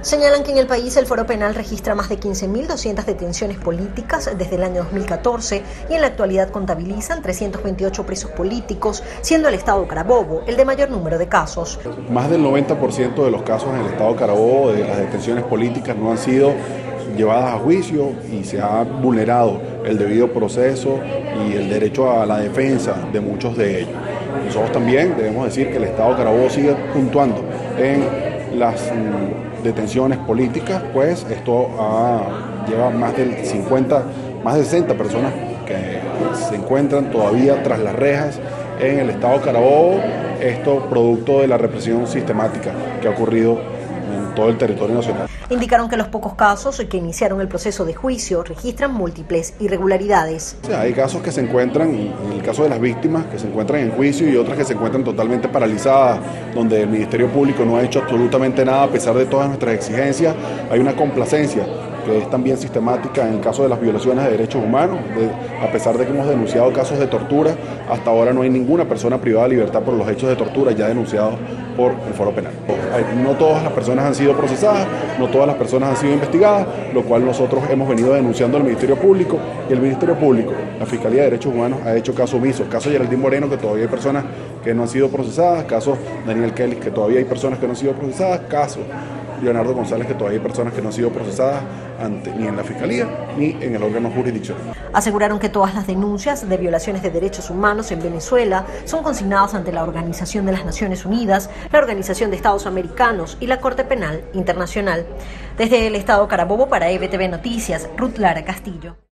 Señalan que en el país el Foro Penal registra más de 15.200 detenciones políticas desde el año 2014 y en la actualidad contabilizan 328 presos políticos, siendo el estado Carabobo el de mayor número de casos. Más del 90% de los casos en el estado Carabobo de las detenciones políticas no han sido llevadas a juicio y se ha vulnerado el debido proceso y el derecho a la defensa de muchos de ellos. Nosotros también debemos decir que el estado Carabobo sigue puntuando en las detenciones políticas, pues esto lleva más de 60 personas que se encuentran todavía tras las rejas en el estado Carabobo, esto producto de la represión sistemática que ha ocurrido en todo el territorio nacional. Indicaron que los pocos casos que iniciaron el proceso de juicio registran múltiples irregularidades. O sea, hay casos que se encuentran, en el caso de las víctimas, que se encuentran en juicio y otras que se encuentran totalmente paralizadas, donde el Ministerio Público no ha hecho absolutamente nada a pesar de todas nuestras exigencias. Hay una complacencia que es también sistemática en el caso de las violaciones de derechos humanos, a pesar de que hemos denunciado casos de tortura, hasta ahora no hay ninguna persona privada de libertad por los hechos de tortura ya denunciados por el Foro Penal. No todas las personas han sido procesadas, no todas las personas han sido investigadas, lo cual nosotros hemos venido denunciando al Ministerio Público, y el Ministerio Público, la Fiscalía de Derechos Humanos, ha hecho caso omiso. Caso Geraldine Moreno, que todavía hay personas que no han sido procesadas, caso Daniel Kelly, que todavía hay personas que no han sido procesadas, caso Leonardo González, que todavía hay personas que no han sido procesadas ni en la Fiscalía ni en el órgano jurisdiccional. Aseguraron que todas las denuncias de violaciones de derechos humanos en Venezuela son consignadas ante la Organización de las Naciones Unidas, la Organización de Estados Americanos y la Corte Penal Internacional. Desde el estado Carabobo para EBTV Noticias, Ruth Lara Castillo.